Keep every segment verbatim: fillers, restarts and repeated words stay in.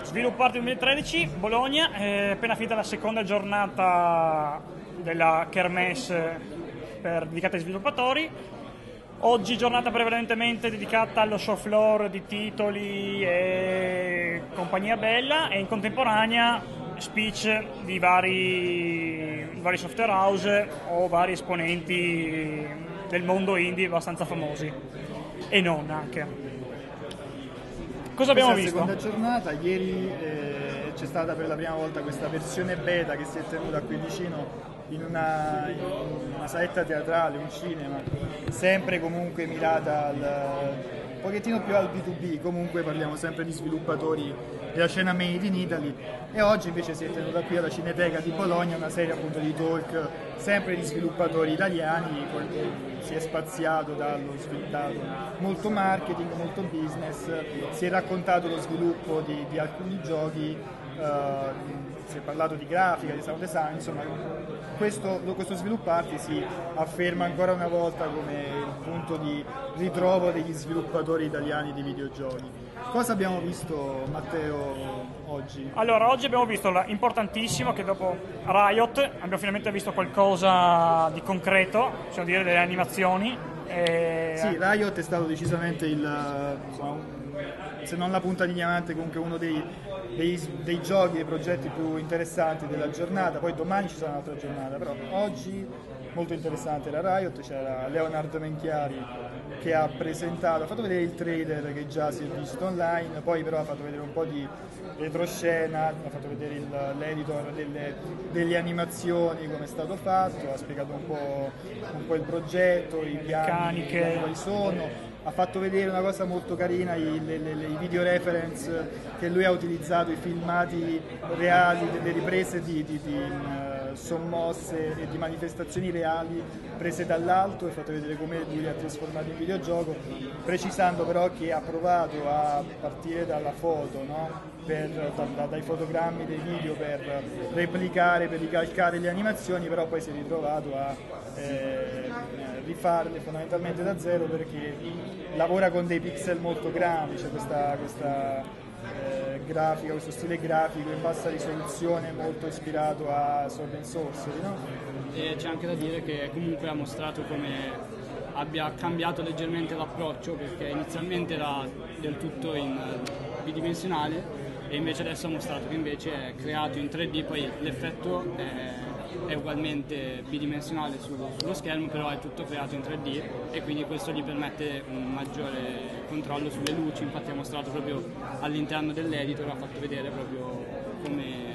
Sviluppar duemilatredici, Bologna, è appena finita la seconda giornata della Kermesse per, dedicata ai sviluppatori. Oggi giornata prevalentemente dedicata allo show floor di titoli e compagnia bella, e in contemporanea speech di vari, vari software house o vari esponenti del mondo indie abbastanza famosi e non anche. Cosa abbiamo visto? Questa è la seconda giornata, ieri eh, c'è stata per la prima volta questa versione beta che si è tenuta qui vicino in una, in una saletta teatrale, un cinema, sempre comunque mirata al, un pochettino più al B due B, comunque parliamo sempre di sviluppatori della scena made in Italy, e oggi invece si è tenuta qui alla Cineteca di Bologna una serie appunto di talk sempre di sviluppatori italiani. Si è spaziato dallo sviluppato molto marketing, molto business, si è raccontato lo sviluppo di, di alcuni giochi, uh, si è parlato di grafica, di sound design, insomma questo, questo Svilupparty si afferma ancora una volta come il punto di ritrovo degli sviluppatori italiani di videogiochi. Cosa abbiamo visto, Matteo, oggi? Allora, oggi abbiamo visto importantissimo che dopo Riot abbiamo finalmente visto qualcosa di concreto, cioè dire delle animazioni. E... Sì, Riot è stato decisamente il, insomma, se non la punta di diamante, comunque uno dei, dei, dei giochi, dei progetti più interessanti della giornata. Poi domani ci sarà un'altra giornata, però oggi molto interessante era Riot. C'era Leonard Menchiari che ha presentato, ha fatto vedere il trailer che già si è visto online, poi però ha fatto vedere un po' di retroscena, ha fatto vedere il, l'editor delle, delle animazioni, come è stato fatto, ha spiegato un po', un po' il progetto, i piani quali sono. Ha fatto vedere una cosa molto carina, i, le, le, i video reference che lui ha utilizzato, i filmati reali delle riprese di, di, di uh, sommosse e di manifestazioni reali prese dall'alto, e ha fatto vedere come lui li ha trasformati in videogioco, precisando però che ha provato a partire dalla foto, no? per, da, da, dai fotogrammi dei video per replicare, per ricalcare le animazioni, però poi si è ritrovato a eh, rifarle fondamentalmente da zero, perché lavora con dei pixel molto grandi, c'è questa, questa eh, grafica, questo stile grafico in bassa risoluzione molto ispirato a Sword and Sorcery, no? E c'è anche da dire che comunque ha mostrato come abbia cambiato leggermente l'approccio, perché inizialmente era del tutto in bidimensionale e invece adesso ha mostrato che invece è creato in tre D, poi l'effetto è, è ugualmente bidimensionale su, sullo schermo, però è tutto creato in tre D e quindi questo gli permette un maggiore controllo sulle luci. Infatti ha mostrato proprio all'interno dell'editor, ha fatto vedere proprio come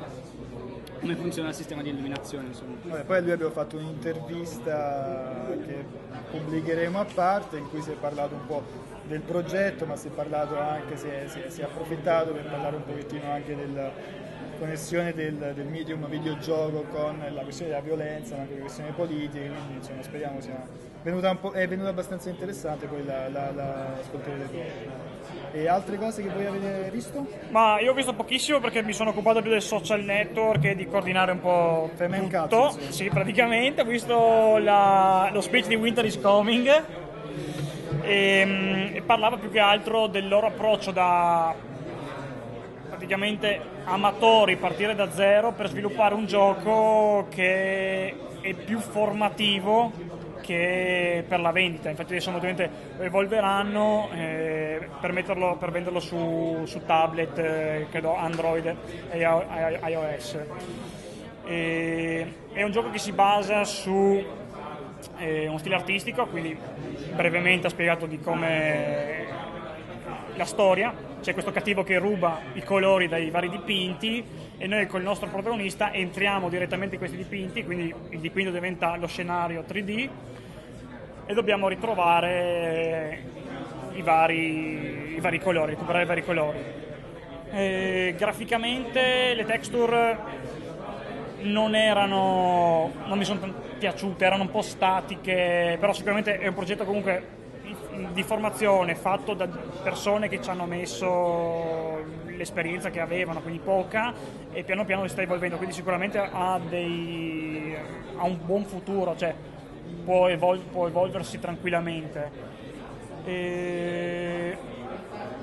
come funziona il sistema di illuminazione, insomma. Vabbè, poi a lui abbiamo fatto un'intervista che pubblicheremo a parte, in cui si è parlato un po' del progetto, ma si è parlato anche, si è, si è, si è approfittato per parlare un pochettino anche della connessione del, del medium videogioco con la questione della violenza, ma anche le questioni politiche, quindi insomma speriamo sia venuta un po', è venuta abbastanza interessante, poi la, la, la ascolterete. E altre cose che voi avete visto? Ma io ho visto pochissimo perché mi sono occupato più del social network e di coordinare un po' tutto. Cazzo, sì. Sì, praticamente ho visto la, lo speech di Winter is Coming e, e parlava più che altro del loro approccio da praticamente amatori, partire da zero per sviluppare un gioco che è più formativo che per la vendita. Infatti adesso ovviamente evolveranno eh, per, metterlo, per venderlo su, su tablet, eh, credo Android e iOS. E, è un gioco che si basa su eh, uno stile artistico, quindi brevemente ha spiegato di come la storia. C'è questo cattivo che ruba i colori dai vari dipinti e noi col nostro protagonista entriamo direttamente in questi dipinti, quindi il dipinto diventa lo scenario tre D e dobbiamo ritrovare i vari, i vari colori, recuperare i vari colori. E graficamente le texture non erano, non mi sono piaciute, erano un po' statiche, però sicuramente è un progetto comunque di formazione fatto da persone che ci hanno messo l'esperienza che avevano, quindi poca, e piano piano si sta evolvendo, quindi sicuramente ha, dei, ha un buon futuro, cioè può, evol- può evolversi tranquillamente. E...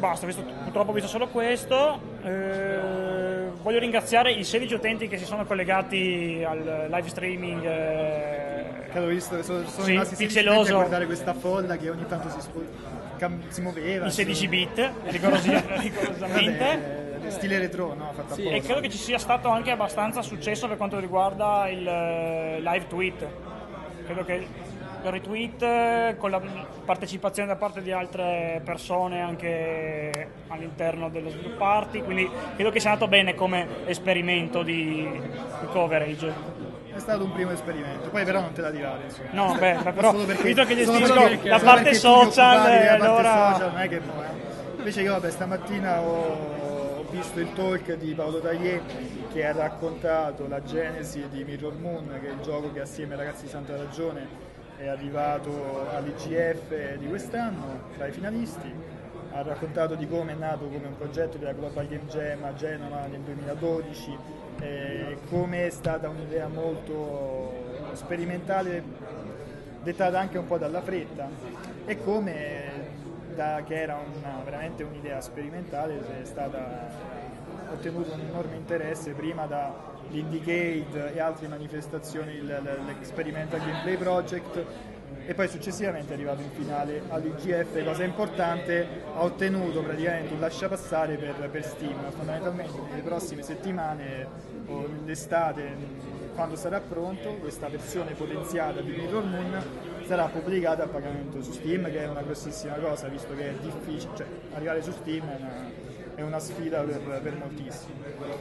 basta, ho visto, purtroppo ho visto solo questo. Eh, voglio ringraziare i sedici utenti che si sono collegati al live streaming. Eh, che ho visto, sono, sono sì, rimasti pixeloso. a guardare questa folla che ogni tanto si, spo- cam- si muoveva. I sedici bit, rigorosi- rigorosamente. Vabbè, stile retro, no? Fatta Sì, apposta. e credo che ci sia stato anche abbastanza successo per quanto riguarda il eh, live tweet. Credo che il retweet eh, con la partecipazione da parte di altre persone anche all'interno dello sviluppo party, quindi credo che sia andato bene come esperimento di, di coverage. È stato un primo esperimento, poi però non te la tirare, insomma. No, beh, però Solo perché- visto che solo gestisco perché- la solo parte perché tu social, ti occupavi della parte allora social, non è che poi, eh. Invece io vabbè, stamattina ho, ho visto il talk di Paolo Taglier che ha raccontato la genesi di Mirror Moon, che è il gioco che assieme ai ragazzi di Santa Ragione è arrivato all'I G F di quest'anno tra i finalisti. Ha raccontato di come è nato come un progetto della Global Game Jam a Genova nel duemiladodici, eh, come è stata un'idea molto sperimentale, dettata anche un po' dalla fretta, e come da, che era una, veramente un'idea sperimentale è stata ottenuto un enorme interesse prima da l'Indicate e altre manifestazioni, l'Experimental Gameplay Project, e poi successivamente è arrivato in finale all'I G F. Cosa importante, ha ottenuto praticamente un lasciapassare per, per Steam. Fondamentalmente nelle prossime settimane o l'estate, quando sarà pronto, questa versione potenziata di Mirror Moon sarà pubblicata a pagamento su Steam, che è una grossissima cosa, visto che è difficile, cioè arrivare su Steam è una, è una sfida per, per moltissimi.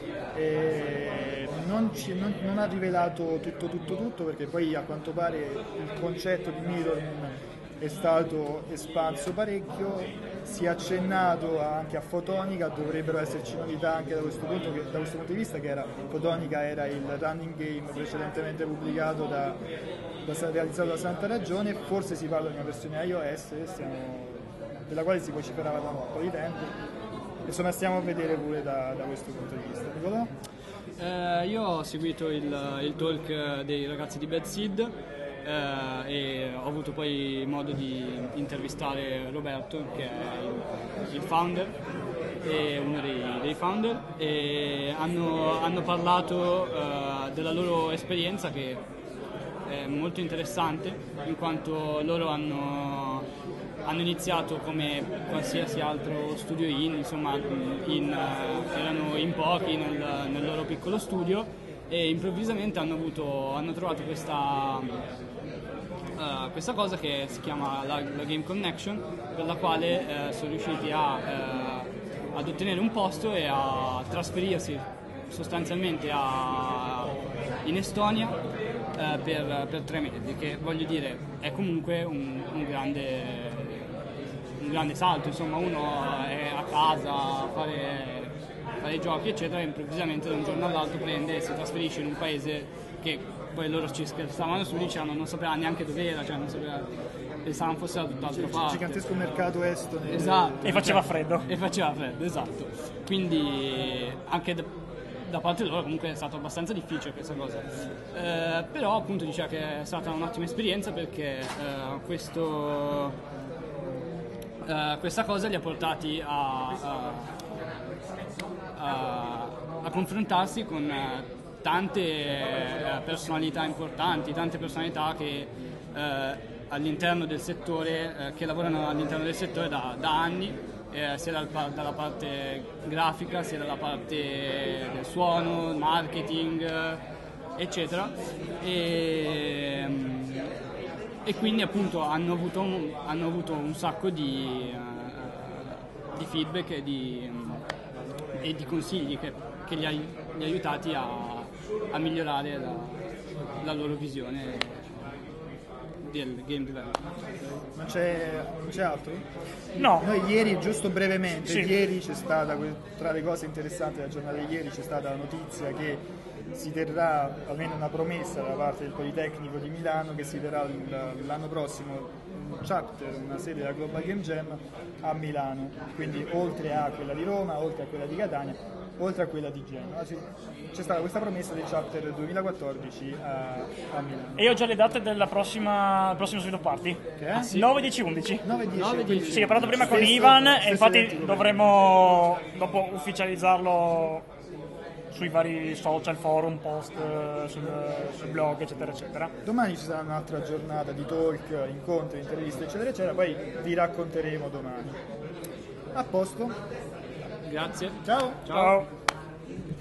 E non, ci, non, non ha rivelato tutto tutto tutto, perché poi a quanto pare il concetto di Mirror Moon è stato espanso parecchio, si è accennato anche a Photonica, dovrebbero esserci novità anche da questo punto, che, da questo punto di vista, che era, Photonica era il running game precedentemente pubblicato da, da realizzato da Santa Ragione. Forse si parla di una versione iOS, stiamo, della quale si vociferava da un po' di tempo. Insomma, stiamo a vedere pure da, da questo punto di vista. Nicolò? Eh, io ho seguito il, il talk dei ragazzi di Bad Seed eh, e ho avuto poi modo di intervistare Roberto, che è il, il founder, e uno dei, dei founder, e hanno, hanno parlato eh, della loro esperienza, che è molto interessante, in quanto loro hanno hanno iniziato come qualsiasi altro studio in, insomma, in, uh, erano in pochi nel, nel loro piccolo studio, e improvvisamente hanno, avuto, hanno trovato questa, uh, questa cosa che si chiama la, la Game Connection, per la quale uh, sono riusciti a, uh, ad ottenere un posto e a trasferirsi sostanzialmente a, in Estonia uh, per, per tre mesi, che voglio dire è comunque un, un grande un grande salto. Insomma, uno è a casa a fare, fare giochi eccetera, e improvvisamente da un giorno all'altro prende e si trasferisce in un paese che poi loro ci scherzavano su, dicevano non sapeva neanche dove era, cioè non sapeva, pensavano fosse da tutt'altra parte, Gigantesco mercato estone. Esatto, E faceva cioè, freddo. e faceva freddo, esatto. Quindi anche da, da parte loro comunque è stato abbastanza difficile questa cosa, eh, però appunto diceva che è stata un'ottima esperienza, perché eh, questo Uh, questa cosa li ha portati a, a, a, a confrontarsi con uh, tante uh, personalità importanti, tante personalità che uh, all'interno del settore, uh, che lavorano all'interno del settore da, da anni, eh, sia dal, dalla parte grafica, sia dalla parte del suono, marketing, uh, eccetera. E, um, e quindi appunto hanno avuto un, hanno avuto un sacco di, uh, di feedback e di, um, e di consigli che, che li ha li ha aiutati a, a migliorare la, la loro visione del game development. Non c'è, non c'è altro? No. Noi ieri, giusto brevemente, Sì. ieri c'è stata, tra le cose interessanti della giornata di ieri, c'è stata la notizia che si terrà, almeno una promessa da parte del Politecnico di Milano, che si terrà l'anno prossimo un chapter, una sede della Global Game Jam a Milano, quindi oltre a quella di Roma, oltre a quella di Catania, oltre a quella di Genova. Sì, c'è stata questa promessa del Chapter duemilaquattordici a, a Milano. E ho già le date della prossima, del prossimo Sweet Party. Che è? Ah, sì? nove, dieci, undici. nove nove, dieci. dieci. Sì, ho parlato prima con Stesso- Ivan e stesso infatti identico dovremmo dopo ufficializzarlo sui vari social, forum, post, eh, sul, sul blog, eccetera, eccetera. Domani ci sarà un'altra giornata di talk, incontri, interviste, eccetera, eccetera. Poi vi racconteremo domani. A posto. Grazie. Ciao. Ciao.